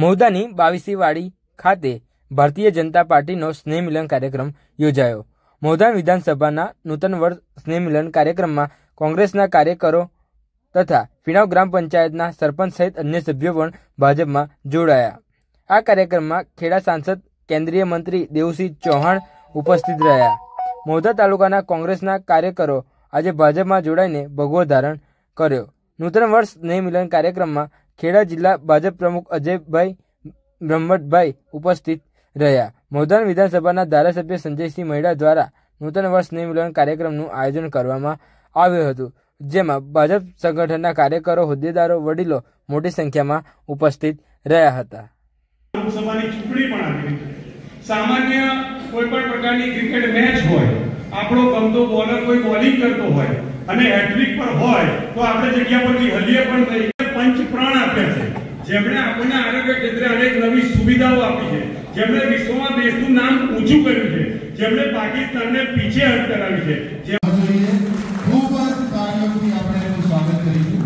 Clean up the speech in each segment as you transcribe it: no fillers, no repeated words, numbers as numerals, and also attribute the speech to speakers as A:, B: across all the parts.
A: મહુધાની બાવીસીવાડી ખાતે ભારતીય જનતા પાર્ટીનો સ્નેહ મિલન કાર્યક્રમ યોજાયો। મહુધા વિધાનસભાના નૂતન વર્ષ સ્નેહ મિલન કાર્યક્રમમાં કોંગ્રેસના કાર્યકરો તથા ફીણાવ ગ્રામ પંચાયતના સરપંચ સહિત અન્ય સભ્યો પણ ભાજપમાં જોડાયા। આ કાર્યક્રમમાં ખેડા સાંસદ કેન્દ્રીય મંત્રી દેવુસિંહ ચૌહાણ ઉપસ્થિત રહ્યા। મહુધા તાલુકાના કોંગ્રેસના કાર્યકરો આજે ભાજપમાં જોડાઈને ભગવો ધારણ કર્યો। નૂતન વર્ષ સ્નેહ મિલન કાર્યક્રમમાં ખેડા જિલ્લા ભાજપ પ્રમુખ અજયભાઈ બ્રહ્મટભાઈ ઉપસ્થિત રહ્યા। મહુધા વિધાનસભાના ધારાસભ્ય સંજયસિંહ મૈડા દ્વારા નૂતન વર્ષ સ્નેહ મિલન કાર્યક્રમનું આયોજન કરવામાં આવ્યું હતું, જેમાં ભાજપ સંગઠનના કાર્યકરો, હોદ્દેદારો, વડીલો મોટી સંખ્યામાં ઉપસ્થિત રહ્યા હતા।
B: લોકસભાની ચૂંટણી પણ આવી છે। સામાન્ય કોઈ પણ પ્રકારની ક્રિકેટ મેચ હોય, આપણો ગમતો બોલર કોઈ બોલિંગ કરતો હોય અને હેટ્રિક પર હોય તો આપણે જગ્યા પરથી હલીએ પણ નહીં। પંચ પ્રાણ આપ્યા છે, જેમણે આપણને આરોગ્ય ક્ષેત્રે અનેક નવી સુવિધાઓ આપી છે, જેમણે વિશ્વમાં દેશનું નામ ઊંચું કર્યું છે, જેમણે પાકિસ્તાનને પીછે હટ કરાવી છે।
C: ખૂબ જ તાળીઓથી આપણે એનું સ્વાગત કરીશું।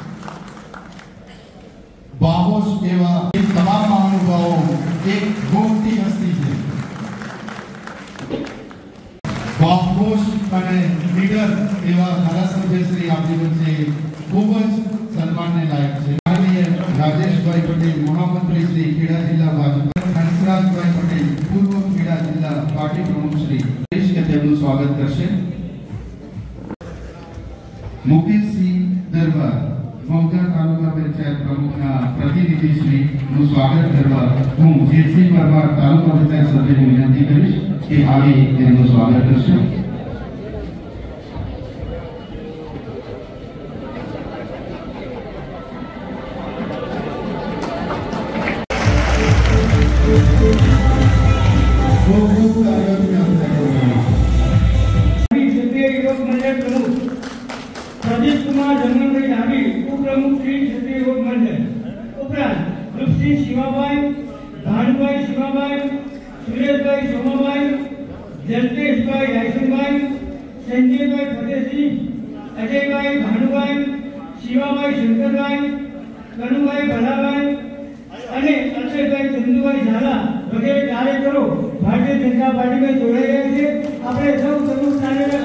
C: બાહોશ એવા તમામ મહાનુભાવો એક મોટી હસ્તી છે। બાહોશ અને લીડર એવા ધારાસભ્ય શ્રી આપણી વચ્ચે ખૂબ જ સન્માનને લાયક છે। રાજેશભાઈ પટેલ, મહામંત્રી શ્રી ખેડા જિલ્લા ભાજપ, હંસરાજભાઈ પટેલ, પૂર્વ ખેડા જિલ્લા પાર્ટી પ્રમુખ શ્રી તેમનું સ્વાગત કરશે। મુકેશસિંહ દરબાર, મહુધા તાલુકા પંચાયત પ્રમુખના પ્રતિનિધિ શ્રી નું સ્વાગત કરવા હું જેસી પરમાર તાલુકા પંચાયત સભ્યને વિનંતી કરીશ કે આવી તેમનું સ્વાગત કરશે।
D: प्रदीप कुमार जंगलभाई डाबी, उपप्रमुख श्री क्षेत्रीय योग मंडल, उपरांत रूपसिंह शिवाभाई, भानुभाई शिवाभाई, सुरेशभाई सोमाभाई, जलतेशभाई रायसनभाई, संजयभाई फतेहसिंह, अजयभाई भानुभाई, शिवाभाई शंकरभाई, कनुभाई भलाभाई અને અક્ષયભાઈ ચંદુભાઈ ઝાલા વગેરે કાર્યકરો ભારતીય જનતા પાર્ટીમાં જોડાઈ રહ્યા છે। આપણે સૌ સમૂહ કાર્યના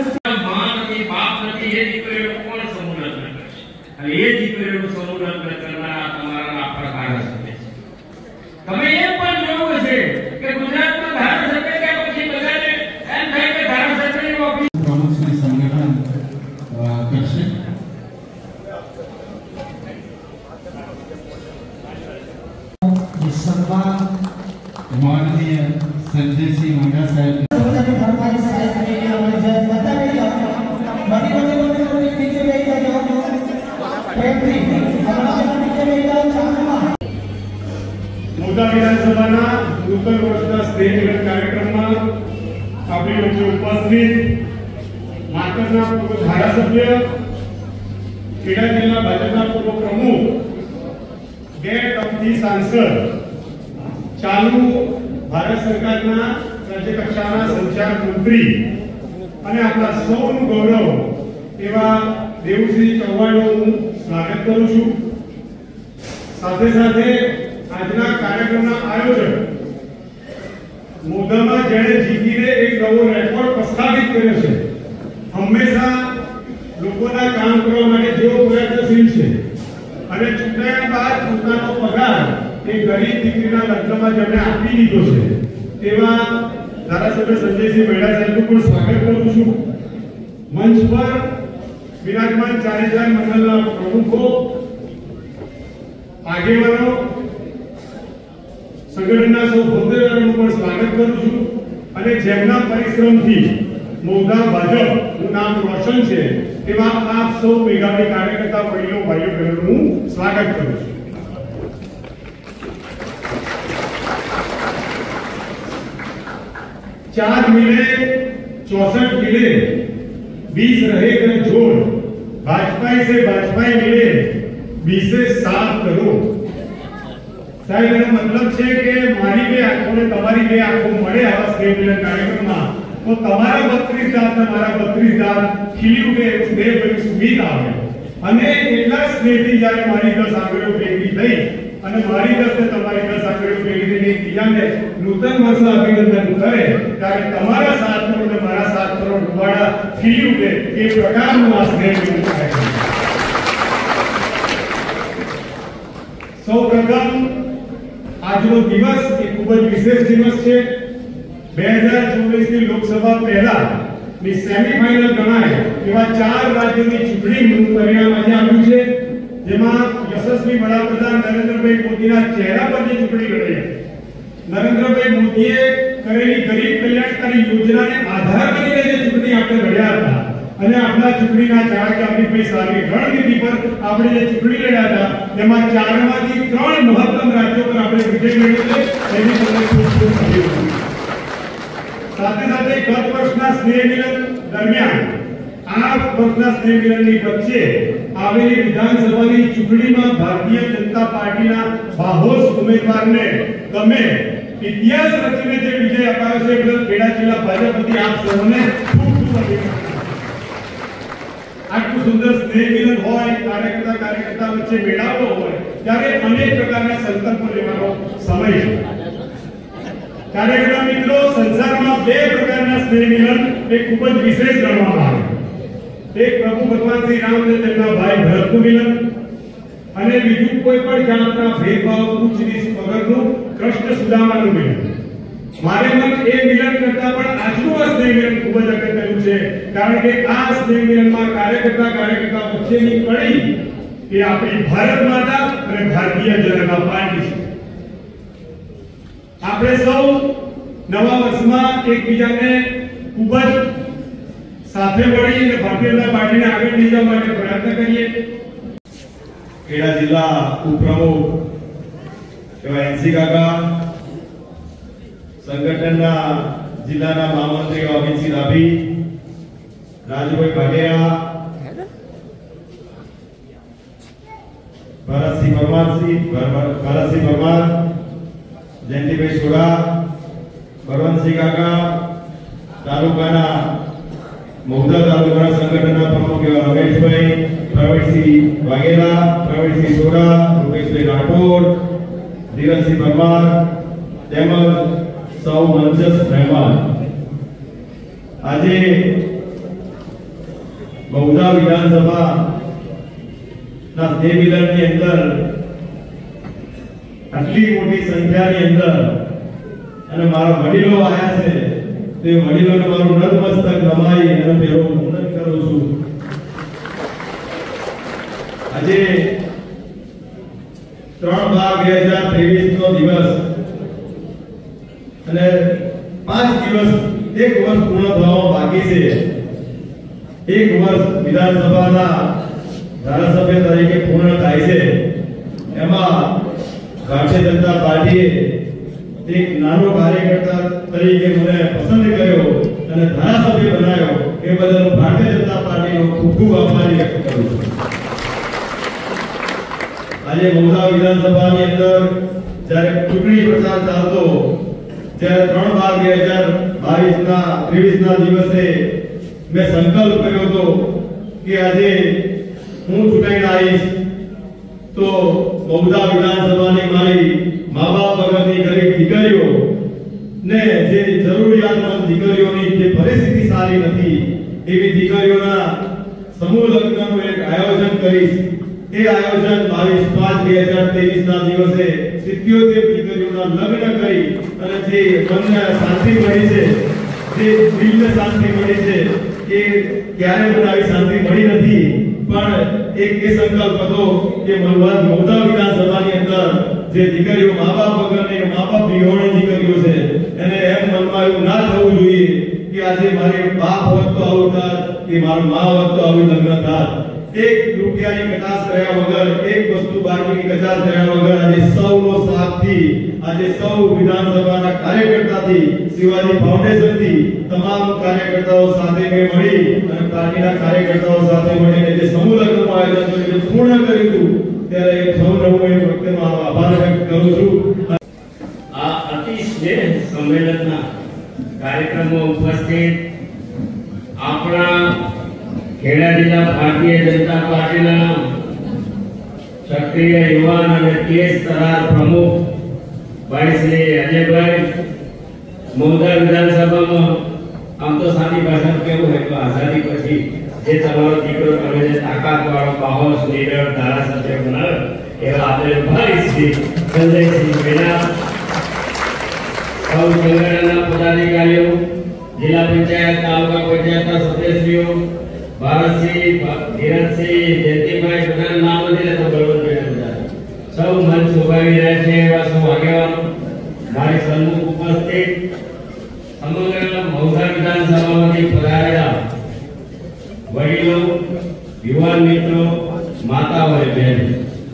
B: ये દીકરીઓનું સમૂહન કરનારા તમારા આભાર હશે। તમે એ પણ જોયું હશે કે ગુજરાતમાં ધારાસભ્ય કે પછી બધાને એમ થાય કે ધારાસભ્યની ઓફિસ
C: પ્રમુખ શ્રી સંગઠન કરશે। સન્માન માનનીય સંજયસિંહ મૈડા સાહેબ
B: મહુધા વિધાનસભાના નૂતન વર્ષના સ્નેહ મિલન કાર્યક્રમમાં આપણી વચ્ચે ઉપસ્થિત માતરના પૂર્વ ધારાસભ્ય, ખેડા જિલ્લા ભાજપના પૂર્વ પ્રમુખ, 2 ટર્મથી સાંસદ, ચાલુ ભારત સરકારના રાજ્ય કક્ષાના સંચાર મંત્રી અને આપણા સૌનું ગૌરવ એવા દેવુસિંહ ચૌહાણનું સ્વાગત કરું છું। સાથે સાથે આજના કાર્યક્રમના આયોજક મહુધામાં જેણે જીતીને એક નવો રેકોર્ડ પ્રસ્થાપિત કર્યો છે, હંમેશા લોકોના કામ કરવા માટે જેઓ પ્રયત્નશીલ છે અને ચૂંટાયા બાદ પોતાનો પગાર એ ગરીબ દીકરીના લગ્નમાં જેમણે આપી દીધો છે, તેવા ધારાસભ્ય સંજયસિંહ મૈડા સાહેબનું પણ સ્વાગત કરું છું। મંચ પર વિરાજમાન 4000 મંડળના પ્રમુખો, આગેવાનો, સંગઠનના સૌ હોદ્દેદારોનું પણ સ્વાગત કરું છું અને જેમના પરિશ્રમથી મહુધા ભાજપનું નામ રોશન છે તેવા આપ સૌ મેઘાવી કાર્યકર્તા વડીલો, ભાઈઓ, બહેનોનું સ્વાગત કરું છું। 4 मिले 64 मिले 20 रहेगा जोड़, भाजपाई से भाजपाई मिले 20 से 7 करोड़। साहब एनो मतलब છે કે મારી બે આંખોને તમારી બે આંખો મળે આવા સ્નેહ મિલન કાર્યક્રમમાં તો તમારા 32 દાંત ને મારા 32 દાંત ખીલી ઉઠે સ્નેહ ભરી સુગંધ આવે અને એટલા સ્નેહથી જ્યારે મારી 10 આંગળીઓ ભેગી થઈ અને મારી તરફથી તમારી 10 આગળ પેઢીની બીજાને નૂતન વર્ષ અભિનંદન કરે ત્યારે તમારા 7 કરોડ અને મારા 7 કરોડ રૂપાડા ખીલી ઉઠે એ પ્રકારનું આ સ્નેહ મિલન કાર્યક્રમ. સૌપ્રથમ આજનો દિવસ એ ખૂબ જ વિશેષ દિવસ છે. 2024 ની લોકસભા પહેલા ની સેમીફાઇનલ ગણાય એવા 4 રાજ્યોની ચૂંટણીનું પરિણામ આજે આવ્યું છે, જેમાં યશસ્વી વડાપ્રધાન નરેન્દ્રભાઈ મોદીના ચહેરા પરની ચૂંટણી લડાઈ. નરેન્દ્રભાઈ મોદીએ કરેલી ગરીબ કલ્યાણકારી યોજનાને આધાર કરીને જે ચૂંટણી આપણે લડ્યા હતા અને આપણા ચૂંટણીના ચાણક્યભાઈ સારી રણનીતિ પર આપણે જે ચૂંટણી લડ્યા હતા તેમાં 4 માંથી 3 મહત્તમ રાજ્યો પર આપણે વિજય મેળવ્યો છે. એની તમને ખૂબ ખૂબ અભિનંદન. સાથે સાથે ગત વર્ષના સ્નેહ મિલન દરમિયાન આ વર્ષના સ્નેહ મિલનની વચ્ચે આવેલી વિધાનસભાની ચૂંટણીમાં ભારતીય જનતા પાર્ટીના બાહોશ ઉમેદવારને તમે ઇતિહાસ રચીને જે વિજય અપાવ્યો છે એટલે ખેડા જિલ્લા ભાજપ વતી આપ સૌને ખૂબ ખૂબ અભિનંદન. આટલું સુંદર સ્નેહ મિલન હોય, કાર્યકર્તા વચ્ચે મેળાવો હોય ત્યારે અનેક પ્રકારના સંકલ્પો લેવાનો સમય છે. કાર્યકર્તા મિત્રો, સંસારમાં 2 પ્રકારના સ્નેહ મિલન એ ખૂબ જ વિશેષ ગણવામાં આવે. એક પ્રભુ ભગવાન શ્રી રામ અને તેમના ભાઈ ભરતનું મિલન અને બીજું કોઈ પણ જાતના ભેદભાવ ઉચ્ચ નીચ વગરનું કૃષ્ણ સુદામાનું મિલન. મારે મત એ મિલન કરતા પણ આજનું આ સ્નેહ મિલન ખૂબ જ અગત્યનું છે, કારણ કે આ સ્નેહ મિલનમાં કાર્યકર્તા વચ્ચેની કડી એ આપણી ભારત માતા અને ભારતીય જનતા પાર્ટી છે. આપણે સૌ નવા વર્ષમાં એકબીજાને ખૂબ જ સાથે મળી અને ભારતીય જનતા પાર્ટીને આગળ લઈ જવા માટે પ્રયત્ન કરીએ.
E: ખેડા જિલ્લા ઉપપ્રમુખ એવા એનસી કાકા, સંગઠનના જિલ્લાના મહામંત્રી અમિતસિંહ ડાભી, રાજુભાઈ ભાગેરા, ભરતસિંહ પરમાર, જયંતિભાઈ સોડા, બળવંતસિંહ કાકા, તાલુકાના મૌધા તાલુકાના સંગઠનના પ્રમુખ એવા રમેશભાઈ, પ્રવીણસિંહ વાઘેલા, પ્રવીણસિંહ સોડા, રૂપેશભાઈ રાઠોડ, ધીરજસિંહ પરમાર તેમજ સૌ મંચસ્થ મહેમાન. આજે મૌધા વિધાનસભા ના સ્નેહ મિલનની અંદર આટલી મોટી સંખ્યાની અંદર અને મારા વડીલો આવ્યા છે તે વડીલોને મારું નતમસ્તક નમાઈ અને પહેરો વંદન કરું છું. આજે 3/12/2023 નો દિવસ અને 5 દિવસ 1 વર્ષ પૂર્ણ થવામાં બાકી છે. 1 વર્ષ વિધાનસભાના ધારાસભ્ય તરીકે પૂર્ણ થાય છે. એમાં ભારતીય જનતા પાર્ટીએ એક નાનો કાર્યકર્તા તરીકે મને પસંદ કર્યો અને ધારાસભ્ય બનાવ્યો. એ બદલ હું ભારતીય જનતા પાર્ટીનો ખૂબ ખૂબ આભાર વ્યક્ત કરું છું. આજે મૌધા વિધાનસભાની અંદર જ્યારે ચૂંટણી પ્રચાર ચાલતો ત્યારે 3/12/2023 ના દિવસે મેં સંકલ્પ કર્યો હતો કે આજે હું ચૂંટાઈને આવીશ તો મૌધા વિધાનસભાની મારી મા બાપ વગરની ગરીબ દીકરીઓ ને જે જરૂરિયાતમંદ દીકરીઓની જે પરિસ્થિતિ સારી નથી એવી દીકરીઓના સમૂહ લગ્નનું એક આયોજન કરીશ. એ આયોજન 22/5/2023 ના દિવસે 77 દીકરીઓના લગ્ન કરી અને જે મનને શાંતિ મળી છે, જે દિલને શાંતિ મળી છે, એ ક્યારે મને આવી શાંતિ મળી નથી. પણ એક એ સંકલ્પ હતો કે મૌધા વિધાનસભાની અંદર જે દીકરીઓ મા બાપ વગરની, મા બાપ વિહોણી દીકરીઓ છે એને એમ મનમાં એવું ના થવું જોઈએ કે આજે મારી બાપ હોત તો આવું થાત કે મારું મા હોત તો આવું લગ્ન થાત. 1 રૂપિયાની કચાશ કર્યા વગર, એક વસ્તુ બાકીની કચાશ કર્યા વગર આજે સૌનો સાથથી, આજે સૌ વિધાનસભાના કાર્યકર્તાથી, શિવાજી ફાઉન્ડેશનથી તમામ કાર્યકર્તાઓ સાથે મેં મળી અને પાર્ટીના કાર્યકર્તાઓ સાથે મળીને જે સમૂહ લગ્નનું આયોજન કર્યું, પૂર્ણ કર્યું, ત્યારે સૌનો હું એ વખતે આભાર વ્યક્ત કરું છું.
F: આ અતિ સ્નેહ સંમેલનના કાર્યક્રમમાં ઉપસ્થિત આપણા ખેડા જિલ્લા ભારતીય જનતા પાર્ટીના સક્રિય યુવાન અને તેજ તરાર પ્રમુખ ભાઈ શ્રી અજયભાઈ, મૌધા વિધાનસભામાં આમ તો સાદી ભાષામાં કેવું હોય તો આઝાદી પછી જે તમારો દીકરો તમે જે તાકાત વાળો પાહોશ લીડર ધારાસભ્ય બનાવ્યો એવા આપણે ભાઈ શ્રી સંજયસિંહ મેના, સૌ સંગઠનના પદાધિકારીઓ, જિલ્લા પંચાયત, તાલુકા પંચાયતના સદસ્યો, ભારતસિંહ, ધીરજસિંહ, જયંતિભાઈ, બધાના નામ નથી લેતો, બળવંતભાઈ બધા સૌ મંચ ઉભાવી રહ્યા છે એવા સૌ આગેવાનો, મારી સન્મુખ ઉપસ્થિત સમગ્ર મૌધા વિધાનસભામાંથી પધારેલા વડીલો, યુવાન મિત્રો, માતાઓ અને બહેનો,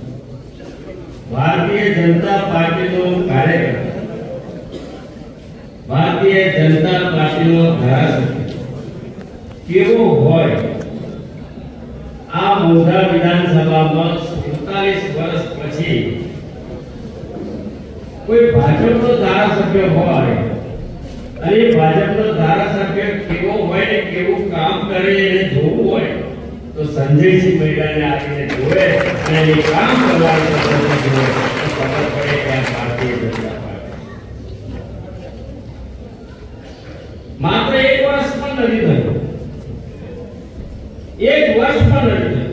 F: ભારતીય જનતા પાર્ટીનો કાર્યકર, ભારતીય જનતા પાર્ટીનો ધારાસભ્ય કેવો હોય આ મૌધા વિધાનસભામાં 47 વર્ષ પછી કોઈ ભાજપનો ધારાસભ્ય હોય અને ભાજપનો ધારાસભ્ય કેવો હોય ને કેવું કામ કરે એને જોવું હોય તો સંજયસિંહ મૈડાને આવીને જોવે અને એ કામ કરવાની પદ્ધતિ જોવે તો ખબર પડે કે આ ભારતીય જનતા પાર્ટી માત્ર 1 વર્ષ પણ નથી થયું, 1 વર્ષ પણ નથી થયું.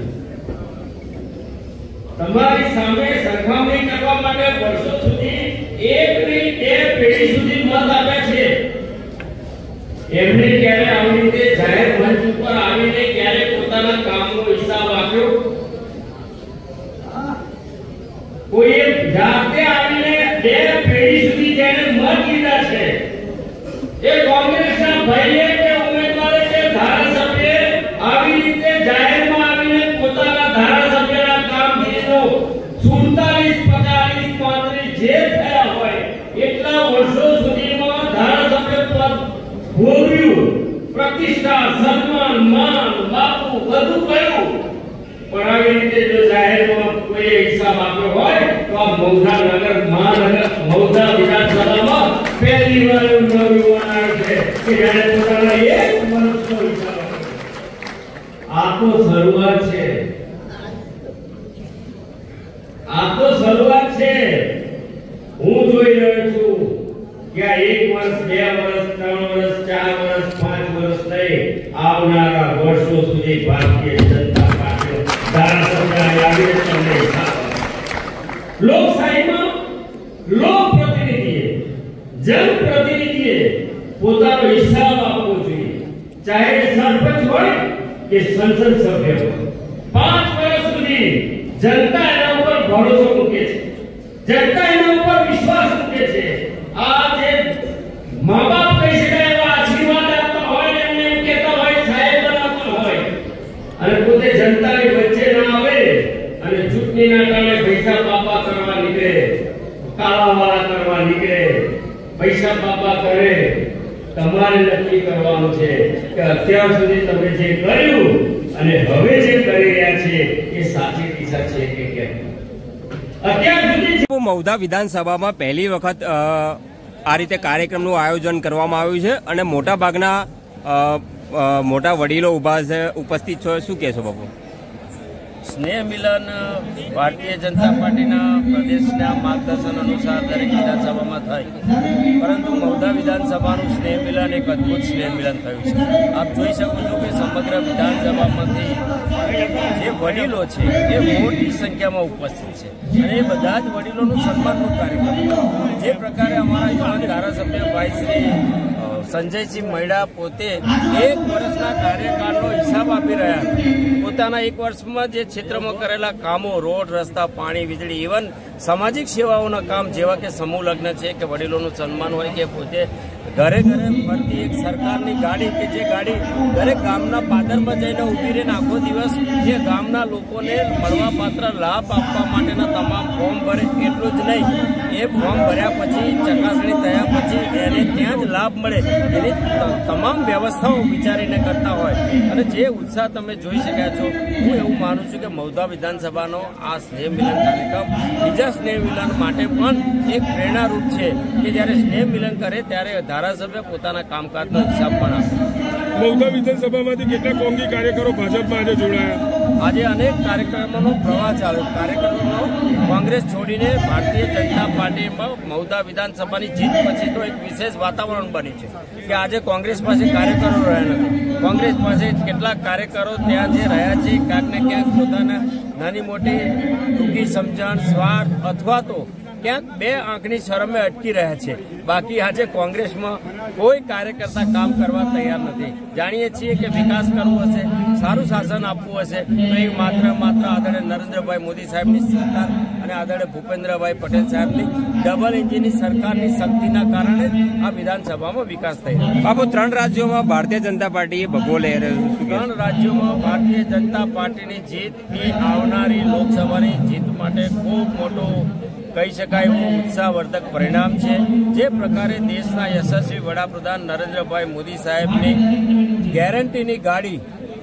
F: તમારી સામે સરખામણી કરવા માટે વર્ષો સુધી એકની બે પેઢી સુધી મત આપ્યા છે. એમને ક્યારે આવી રીતે જાહેર મંચ ઉપર આવીને ક્યારે પોતાના કામનો હિસાબ આપ્યો? કોઈએ જાતે આવીને બે પેઢી સુધી જેને મત લીધા છે એ કોંગ્રેસના ભાઈએ કે ઉમેદવારે કે ધારાસભ્ય આવી રીતે જાહેરમાં આવીને પોતાના ધારાસભ્યના કામગીરીનો 47, 50, 35 જે થયા હોય એટલા વર્ષો સુધીમાં ધારાસભ્ય પદ ભોગવ્યું, પ્રતિષ્ઠા, સન્માન, માન, બાપુ બધું કર્યું, પણ આવી રીતે જો જાહેરમાં કોઈ હિસાબ આપ્યો હોય તો આ મૌધા નગર મહાનગર મૌધા વિધાનસભામાં પહેલી વાર એવું નવયુવાન આવ્યું છે કે જેને પોતાના 1 વર્ષનો હિસાબ આપ્યો. આ તો શરૂઆત છે, આ તો શરૂઆત છે. હું જોઈ રહ્યો છું કે આ 1 વર્ષ, 2 વર્ષ, 3 વર્ષ, 4 વર્ષ, 5 વર્ષ નહીં, આવનારા વર્ષો સુધી ભારતીય જનતા પાર્ટીનો ધારાસભ્ય આવીને તમને હિસાબ આપે. લોકશાહીમાં લોકપ્રતિનિધિએ, જનપ્રતિનિધિએ પોતાનો હિસાબ આપવો જોઈએ, ચાહે સરપંચ હોય કે સંસદ સભ્ય હોય. 5 વર્ષ સુધી જનતા એના ઉપર ભરોસો મૂકે છે, જનતા એના ઉપર વિશ્વાસ મૂકે છે. આ જે મા-બાપ કહી શકાય એવા આશીર્વાદ આપતા હોય ને એમને એમ કહેતા હોય, સાહેબ બનાવતા હોય અને પોતે જનતાની વચ્ચે ના આવે અને ચૂંટણીના ટાણે પૈસા બાપા કરવા નીકળે, કાળાવાળા કરવા નીકળે, પૈસા બાપા કરે. તમારે નક્કી કરવાનું છે કે અત્યાર સુધી તમે જે કર્યું અને હવે જે કરી રહ્યા છે એ સાચી દિશા છે કે કેમ. અત્યાર સુધી
G: મૌધા વિધાનસભામાં પહેલી વખત આ રીતે કાર્યક્રમનું આયોજન કરવામાં આવ્યું છે અને મોટા ભાગના મોટા વડીલો ઉપસ્થિત છો. શું કહેશો બાપુ?
H: સ્નેહ મિલન ભારતીય જનતા પાર્ટીના પ્રદેશના માર્ગદર્શન અનુસાર દરેક વિધાનસભામાં થાય, પરંતુ મૌધા વિધાનસભાનું સ્નેહ મિલન એક અદ્ભુત સ્નેહ મિલન થયું છે. આપ જોઈ શકો છો કે સમગ્ર વિધાનસભામાંથી જે વડીલો છે એ મોટી સંખ્યામાં ઉપસ્થિત છે અને એ બધા જ વડીલોનું સન્માનનો કાર્યક્રમ. જે પ્રકારે અમારા યુવાન ધારાસભ્ય ભાઈ શ્રી સંજયસિંહ મૈડા પોતે 1 વર્ષના કાર્યકાળનો હિસાબ આપી રહ્યા હતા. પોતાના 1 વર્ષમાં જે ક્ષેત્રમાં કરેલા કામો, રોડ, રસ્તા, પાણી, વીજળી, ઇવન સામાજિક સેવાઓના કામ જેવા કે સમૂહ લગ્ન છે કે વડીલોનું સન્માન હોય કે પોતે ઘરે ઘરે ફરતી એક સરકારની ગાડી કે જે ગાડી દરેક ગામના પાદરમાં જઈને ઊભી રહીને આખો દિવસ જે ગામના લોકોને મળવાપાત્ર લાભ આપવા માટેના તમામ ફોર્મ ભરે. એટલું જ નહીં, એ ફોર્મ ભર્યા પછી ચકાસણી થયા પછી એને ત્યાં જ લાભ મળે એની તમામ વ્યવસ્થાઓ વિચારીને કરતા હોય અને જે ઉત્સાહ તમે જોઈ શક્યા છો. હું એવું માનું છું કે મૌધા વિધાનસભાનો આ સ્નેહ મિલન કાર્યક્રમ બીજા સ્નેહ મિલન માટે પણ એક પ્રેરણારૂપ છે કે જ્યારે સ્નેહ મિલન કરે ત્યારે ધારાસભ્ય પોતાના કામકાજનો હિસાબ પણ આપે.
I: મહુધા વિધાનસભામાંથી કેટલા કોંગી કાર્યકરો ભાજપમાં આજે જોડાયા?
H: આજે અનેક કાર્યક્રમોનો પ્રવાહ ચાલ્યો. કાર્યક્રમોનો કોંગ્રેસ છોડીને ભારતીય જનતા પાર્ટીમાં મહુધા વિધાનસભાની જીત પછી તો એક વિશેષ વાતાવરણ બની છે કે આજે કોંગ્રેસ પાસે કાર્યકરો રહ્યા નથી. કોંગ્રેસ પાસે કેટલાક કાર્યકરો ત્યાં જે રહ્યા છે ક્યાંક ને ક્યાંક પોતાના નાની મોટી ટૂંકી સમજણ, સ્વાર્થ અથવા તો ક્યાંક બે આંખની શરમે અટકી રહ્યા છે. બાકી આજે કોંગ્રેસમાં કોઈ કાર્યકર્તા કામ કરવા તૈયાર નથી. જાણીએ છીએ કે વિકાસ કરવો હશે, સારું શાસન આપવું હશે તો એ માત્ર આદરણીય નરેન્દ્રભાઈ મોદી સાહેબની સરકાર અને આદરણીય ભૂપેન્દ્રભાઈ પટેલ સાહેબની ડબલ એન્જિનની સરકારની શક્તિના કારણે આ વિધાનસભામાં વિકાસ થઈ રહ્યો.
G: બાપુ, 3 રાજ્યોમાં ભારતીય જનતા પાર્ટીએ ભગવો લઈ રહ્યું છે.
H: 3 રાજ્યોમાં ભારતીય જનતા પાર્ટીની જીત એ આવનારી લોકસભાની જીત માટે ખૂબ મોટો કહી શકાય એવું ઉત્સાહવર્ધક પરિણામ છે. જે પ્રકારે દેશના યશસ્વી વડાપ્રધાન નરેન્દ્રભાઈ મોદી સાહેબની ગેરંટીની ગાડી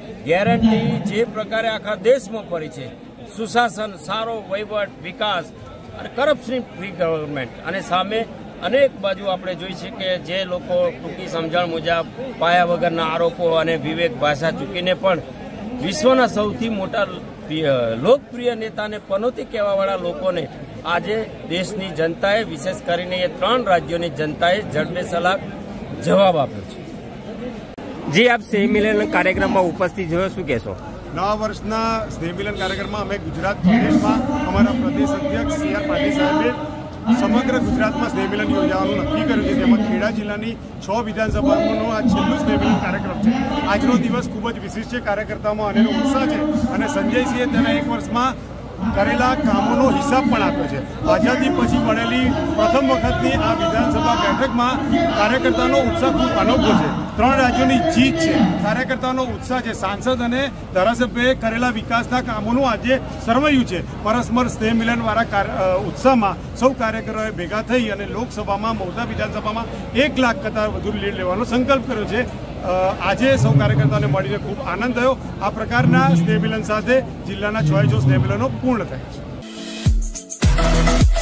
H: જે પ્રકારે આખા દેશમાં ફરી છે, સુશાસન, સારો વહીવટ, વિકાસ અને કરપ્શન ફ્રી ગવર્મેન્ટ, અને સામે અનેક બાજુ આપણે જોઈ છે કે જે લોકો ટૂંકી સમજણ મુજબ પાયા વગરના આરોપો અને વિવેક ભાષા ચૂકીને પણ વિશ્વના સૌથી મોટા લોકપ્રિય નેતાને પનોતી કહેવાવાળા લોકોને આજે દેશની જનતાએ, વિશેષ કરીને એ 3 રાજ્યોની જનતાએ જડબે સલાક જવાબ આપ્યો છે.
G: જી, આપ સ્નેહ મિલન કાર્યક્રમમાં ઉપસ્થિત છો, શું કહેશો?
B: નવા વર્ષના સ્નેહ મિલન કાર્યક્રમમાં અમે ગુજરાત પ્રદેશમાં અમારા પ્રદેશ અધ્યક્ષ CR પાટીલ સાહેબે સમગ્ર ગુજરાતમાં સ્નેહ મિલન યોજવાનું નક્કી કર્યું છે. તેમાં ખેડા જિલ્લાની 6 વિધાનસભાનો આ છેલ્લું સ્નેહ મિલન કાર્યક્રમ છે. આજનો દિવસ ખૂબ જ વિશિષ્ટ છે. કાર્યકર્તાઓમાં અનેરો ઉત્સાહ છે અને સંજયસિંહે તેના 1 વર્ષમાં કરેલા કામોનો હિસાબ પણ આપ્યો છે. આઝાદી પછી મળેલી પ્રથમ વખતની આ વિધાનસભા બેઠકમાં કાર્યકર્તાનો ઉત્સાહ ખૂબ અનોખો છે. 3 રાજ્યોની જીત છે, કાર્યકર્તાનો ઉત્સાહ છે. સાંસદ અને ધારાસભ્યએ કરેલા વિકાસના કામોનું આજે સરવૈયું છે. પરસ્પર સ્નેહ મિલનવાળા ઉત્સાહમાં સૌ કાર્યકરોએ ભેગા થઈ અને લોકસભામાં, મહુધા વિધાનસભામાં 1 લાખ કરતાં વધુ લીડ લેવાનો સંકલ્પ કર્યો છે. આજે સૌ કાર્યકર્તાઓને મળીને ખૂબ આનંદ થયો. આ પ્રકારના સ્નેહ મિલન સાથે જિલ્લાના 6 સ્નેહ મિલનો પૂર્ણ થયા છે.